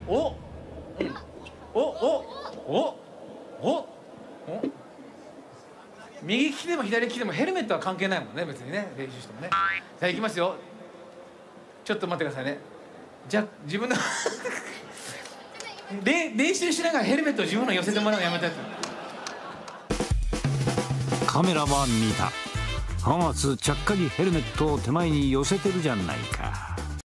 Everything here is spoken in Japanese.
お、お、お、お、お、右利きでも左利きでもヘルメットは関係ないもんね、別にね、練習してもね。じゃあいきますよ。ちょっと待ってくださいね。じゃあ自分の練習しながらヘルメットを自分の寄せてもらうのやめたやつ。 カメラは見た。浜松ちゃっかりヘルメットを手前に寄せてるじゃないか。